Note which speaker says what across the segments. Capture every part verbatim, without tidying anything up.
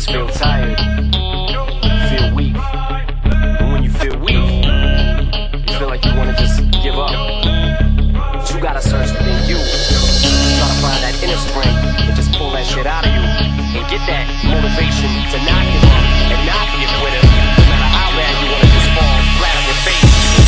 Speaker 1: just feel tired, feel weak. And when you feel weak, you feel like you wanna just give up. But you gotta search within you. Try to find that inner strength and just pull that shit out of you. And get that motivation to not give up and not give with it. No matter how bad you wanna just fall flat on your face.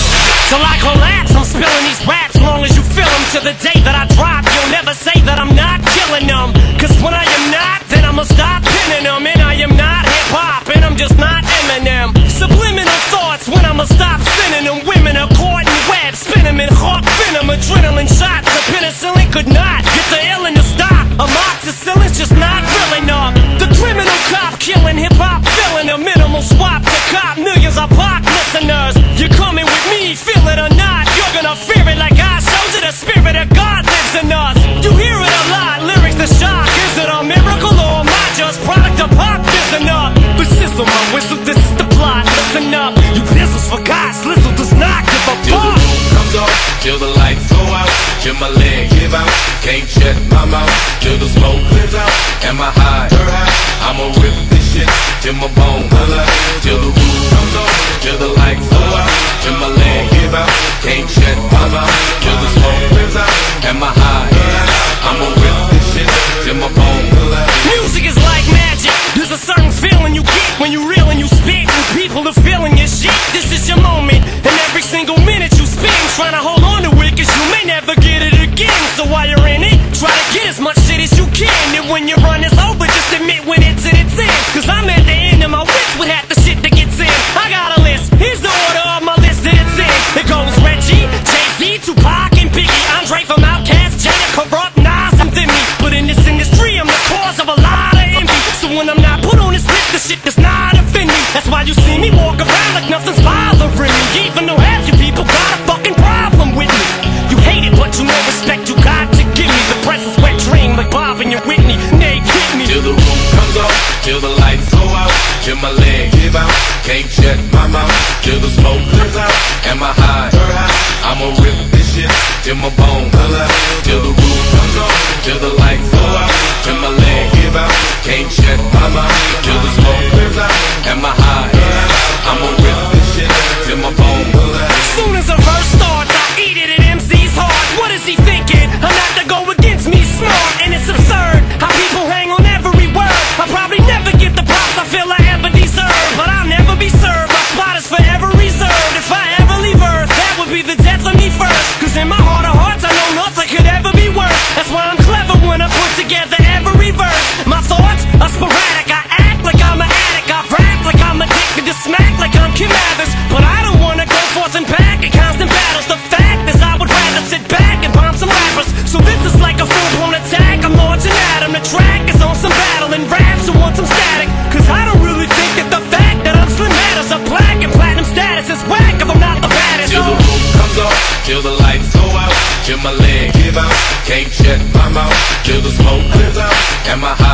Speaker 2: So I collapse, I'm spilling these raps long as you feel them. To the day that I drop, you'll never say that I'm not killing them. Cause when I am not, then I'ma stop pinning them. And I am not hip-hop, and I'm just not Eminem. Subliminal thoughts when I'ma stop sending them. Women are caught in webs, spin them in hawk venom. Adrenaline shots, the penicillin could not get the illin to stop. Amoxicillin's just not real enough. The criminal cop killing hip-hop, filling a minimal swap to cop millions of pop listeners. You're coming with me, feel it or not, you're gonna fear it like I showed you. The spirit of God lives in us. You hear it a lot, lyrics the shock. Is it a miracle or am I just product of pop? Listen up, this is my whistle, this is the plot. Listen up, you pistols for God, Slizzle does not give a fuck.
Speaker 3: Till the roof comes off, till the lights go out, till my leg give out, can't shut my mouth, till the smoke clears out, and my high, I'ma rip this shit till my bone holla. Till the roof comes off, till the lights go out, till my leg give out, can't shut my mouth, till the smoke clears out, and my high, I'ma rip this shit till my bone holla.
Speaker 2: Music is like magic. There's a certain feeling you get when you reel and you spit, and people are feeling your shit. This is your moment, and every single minute you spend trying to hold on to it, cause you may never get it again. So while you're in it, try to get as much shit as you can. And when your run is over, just admit when it's in its end. Cause I'm at the end of my wits with half the shit that gets in. I got a list, here's the order of my list that it's in. It goes Reggie, Jay-Z, Tupac, and Biggie, Andre from Outkast, Jada, Corrupt, Nas, and Demi. But in this industry, I'm the cause of a lot of envy. So when I'm not put on this list, the shit does not offend me. That's why you see me walk around like nothing's bothering me. Even though half you people got a fucking problem with me. You hate it, but you know respect you got to give me. The presence wet dream like Bob and your Whitney. Nay, hit me.
Speaker 3: Till the roof comes off, till the lights go out, till my leg give out, can't shut my mouth, till the smoke clears out, and my high, I'ma rip this shit till my bone holla. Till the roof comes off, till the lights go out, till my leg give out, can't shut my mouth, till the smoke clears out, and my high, I'ma rip this shit till my bone holla.
Speaker 2: Soon as a verse starts, I eat it at M C's heart. What is he thinking? I'm not to go against me, smart, and it's absurd how people hang on every word. I'll probably never get the props I feel I ever deserve, but I'll never be served. My spot is forever reserved. If I ever leave Earth, that would be the death of me first. Cause in my heart of hearts, I know nothing could ever be worse. That's why I'm clever when I put together every verse. My thoughts are sporadic. I act like I'm an addict. I rap like I'm addicted to smack like I'm Kim Mathers. But I don't wanna go forth and back in constant battles. The fact is I would rather sit back and bomb some rappers. So this is like a full-blown attack. I'm launching at 'em. The track is on some battle and raps who want some static. Cause I don't really think that the fact that I'm slim matters. A black and platinum status is whack if I'm not the baddest.
Speaker 3: Till the roof comes off, till the lights go out, till my leg give out, can't shut my mouth, till the smoke clears out, and my